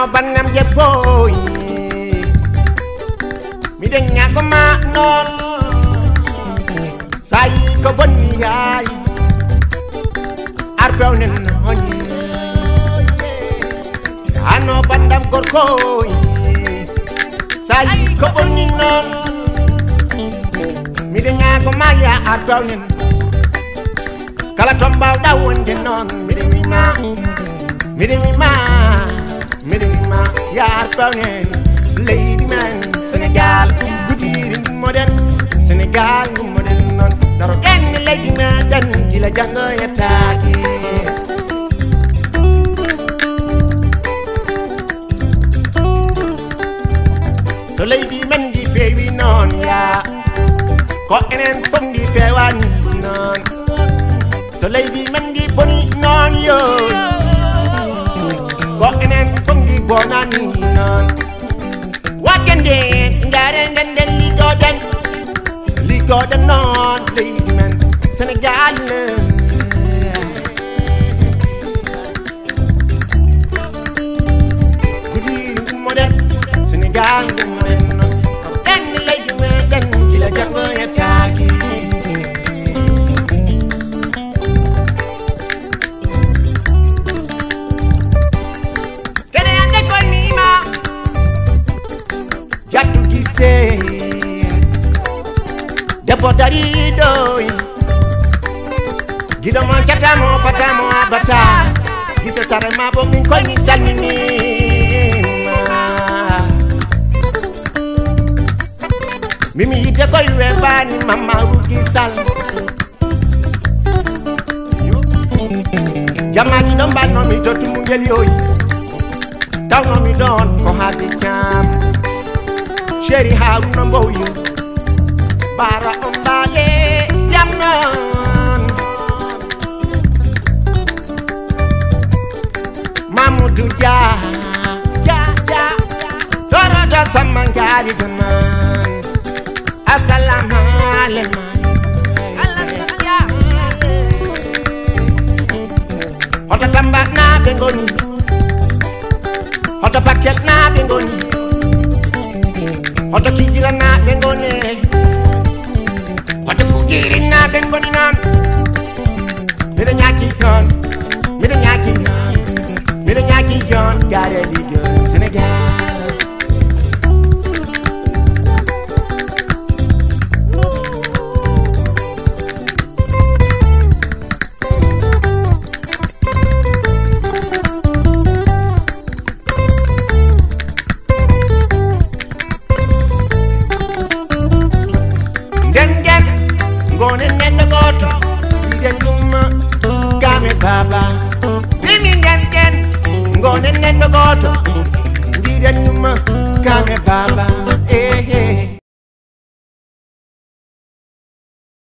Hano banam je boy mi de nyako ma non sai ko bonni yaay arbawnen honi hano bandam gorko sai ko bonni non mi de nyako ma ya arbawnen kala tombaw dawonde non mi de ma ya arbawnen lady man Senegal gudiri modern Senegal modern non daro en lady man dan gila jango ya taki so lady man di fewi non ya ko enen fon di fewani non so lady man di boni non yo ko enen fon di bonani non wakende ngare ndenden ligoden non lady man Senegal gudiri modern Senegal modern non en lady man dan gila jango ya taki kene ande ko ni ma jattu gise depo dari doy gido mo katamo patamo abata gise sare ma bo min ko ni salmini mimi ide ko rebani mama rugi sal jamani don banno mi to tumungel yoy tawno mi don ko hadi cham Sherry Haruna Mboyo bara ombale jamnon Mamudu ja Torada samangari jaman Assalamu alaikum Hota tambak na bengoni Hota paket na bengoni Hota kijira na bengone Hota kujiri na bengoni nan Mida nyaki yon Mida nyaki yon Mida nyaki yon Gare ligon Senegal Ngone nendo goto iden yuma game baba mimi ngene ngone nendo goto iden yuma game baba